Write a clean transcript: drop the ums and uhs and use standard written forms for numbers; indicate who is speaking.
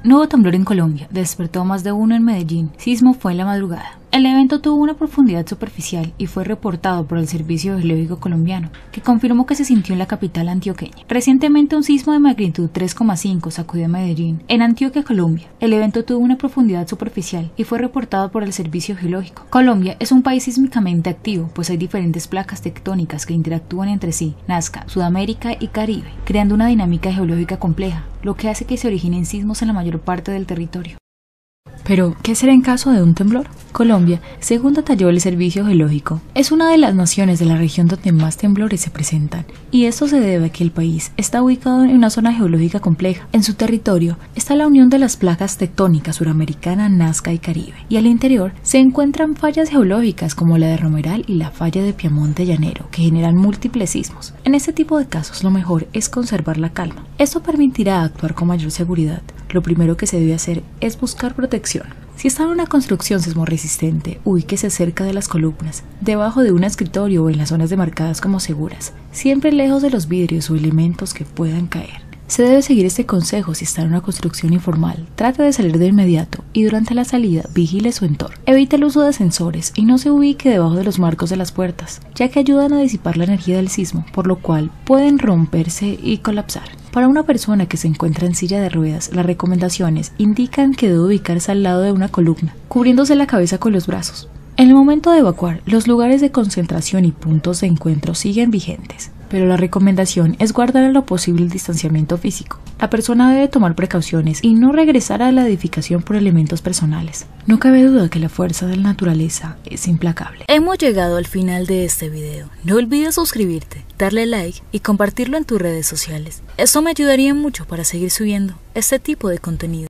Speaker 1: Nuevo temblor en Colombia, despertó a más de uno en Medellín, sismo fue en la madrugada. El evento tuvo una profundidad superficial y fue reportado por el Servicio Geológico Colombiano, que confirmó que se sintió en la capital antioqueña. Recientemente un sismo de magnitud 3,5 sacudió a Medellín, en Antioquia, Colombia. El evento tuvo una profundidad superficial y fue reportado por el Servicio Geológico. Colombia es un país sísmicamente activo, pues hay diferentes placas tectónicas que interactúan entre sí, Nazca, Sudamérica y Caribe, creando una dinámica geológica compleja, lo que hace que se originen sismos en la mayor parte del territorio. Pero, ¿qué será en caso de un temblor? Colombia, según detalló el Servicio Geológico, es una de las naciones de la región donde más temblores se presentan, y esto se debe a que el país está ubicado en una zona geológica compleja. En su territorio está la unión de las placas tectónicas suramericana, Nazca y Caribe, y al interior se encuentran fallas geológicas como la de Romeral y la falla de Piamonte Llanero, que generan múltiples sismos. En este tipo de casos lo mejor es conservar la calma. Esto permitirá actuar con mayor seguridad. Lo primero que se debe hacer es buscar protección. Si está en una construcción sismorresistente, ubíquese cerca de las columnas, debajo de un escritorio o en las zonas demarcadas como seguras, siempre lejos de los vidrios o elementos que puedan caer. Se debe seguir este consejo si está en una construcción informal. Trate de salir de inmediato y durante la salida vigile su entorno. Evite el uso de ascensores y no se ubique debajo de los marcos de las puertas, ya que ayudan a disipar la energía del sismo, por lo cual pueden romperse y colapsar. Para una persona que se encuentra en silla de ruedas, las recomendaciones indican que debe ubicarse al lado de una columna, cubriéndose la cabeza con los brazos. En el momento de evacuar, los lugares de concentración y puntos de encuentro siguen vigentes, pero la recomendación es guardar en lo posible el distanciamiento físico. La persona debe tomar precauciones y no regresar a la edificación por elementos personales. No cabe duda que la fuerza de la naturaleza es implacable.
Speaker 2: Hemos llegado al final de este video. No olvides suscribirte, darle like y compartirlo en tus redes sociales. Esto me ayudaría mucho para seguir subiendo este tipo de contenido.